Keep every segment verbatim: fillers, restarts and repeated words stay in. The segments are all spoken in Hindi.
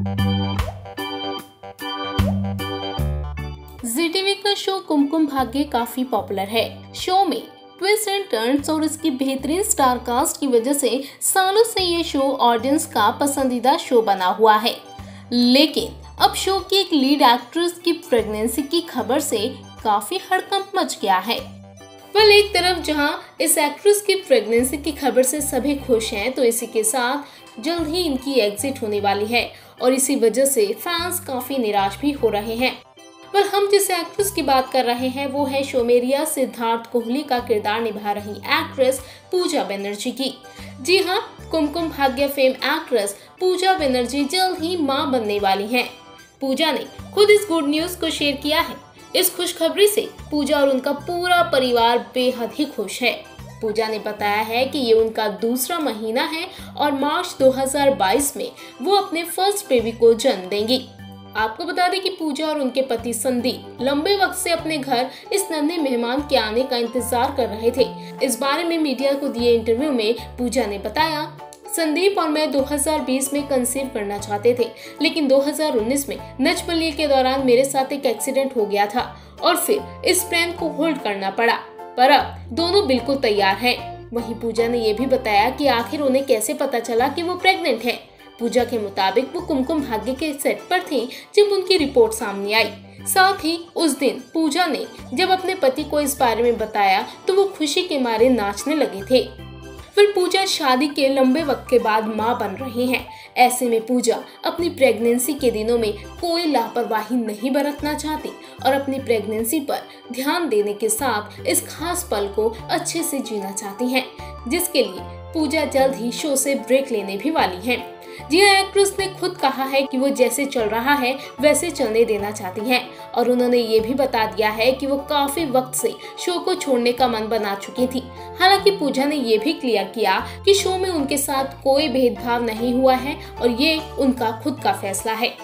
जी टीवी का शो कुमकुम भाग्य काफी पॉपुलर है। शो में ट्विस्ट एंड टर्न्स और इसकी बेहतरीन स्टार कास्ट की वजह से सालों से ये शो ऑडियंस का पसंदीदा शो बना हुआ है। लेकिन अब शो की एक लीड एक्ट्रेस की प्रेगनेंसी की खबर से काफी हड़कंप मच गया है। वह एक तरफ जहां इस एक्ट्रेस की प्रेगनेंसी की खबर से सभी खुश हैं, तो इसी के साथ जल्द ही इनकी एग्जिट होने वाली है और इसी वजह से फैंस काफी निराश भी हो रहे हैं। पर हम जिस एक्ट्रेस की बात कर रहे हैं वो है शो में रिया सिद्धार्थ कोहली का किरदार निभा रही एक्ट्रेस पूजा बनर्जी की। जी हाँ, कुमकुम भाग्य फेम एक्ट्रेस पूजा बनर्जी जल्द ही मां बनने वाली हैं। पूजा ने खुद इस गुड न्यूज को शेयर किया है। इस खुशखबरी से पूजा और उनका पूरा परिवार बेहद ही खुश है। पूजा ने बताया है कि ये उनका दूसरा महीना है और मार्च दो हज़ार बाईस में वो अपने फर्स्ट बेबी को जन्म देंगी। आपको बता दें कि पूजा और उनके पति संदीप लंबे वक्त से अपने घर इस नन्हे मेहमान के आने का इंतजार कर रहे थे। इस बारे में मीडिया को दिए इंटरव्यू में पूजा ने बताया, संदीप और मैं दो हज़ार बीस में कंसीव करना चाहते थे, लेकिन दो हज़ार उन्नीस में नच बलिए के दौरान मेरे साथ एक एक्सीडेंट हो गया था और फिर इस प्लान को होल्ड करना पड़ा, पर अब दोनों बिल्कुल तैयार हैं। वहीं पूजा ने यह भी बताया कि आखिर उन्हें कैसे पता चला कि वो प्रेग्नेंट है। पूजा के मुताबिक वो कुमकुम भाग्य के सेट पर थी जब उनकी रिपोर्ट सामने आई। साथ ही उस दिन पूजा ने जब अपने पति को इस बारे में बताया तो वो खुशी के मारे नाचने लगे थे। फिर पूजा शादी के लंबे वक्त के बाद मां बन रही हैं। ऐसे में पूजा अपनी प्रेगनेंसी के दिनों में कोई लापरवाही नहीं बरतना चाहती और अपनी प्रेगनेंसी पर ध्यान देने के साथ इस खास पल को अच्छे से जीना चाहती हैं, जिसके लिए पूजा जल्द ही शो से ब्रेक लेने भी वाली हैं। जी हाँ, एक्ट्रेस ने खुद कहा है कि वो जैसे चल रहा है वैसे चलने देना चाहती हैं और उन्होंने ये भी बता दिया है कि वो काफी वक्त से शो को छोड़ने का मन बना चुकी थी। हालांकि पूजा ने ये भी क्लियर किया कि शो में उनके साथ कोई भेदभाव नहीं हुआ है और ये उनका खुद का फैसला है।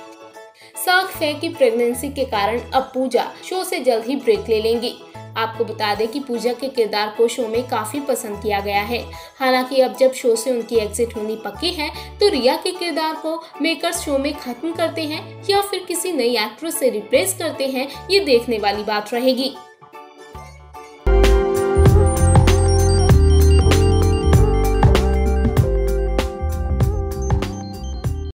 साफ है कि प्रेगनेंसी के कारण अब पूजा शो से जल्द ही ब्रेक ले लेंगी। आपको बता दें कि पूजा के किरदार को शो में काफी पसंद किया गया है। हालांकि अब जब शो से उनकी एग्जिट होनी पक्की है तो रिया के किरदार को मेकर्स शो में खत्म करते हैं या फिर किसी नई एक्ट्रेस से रिप्लेस करते हैं, ये देखने वाली बात रहेगी।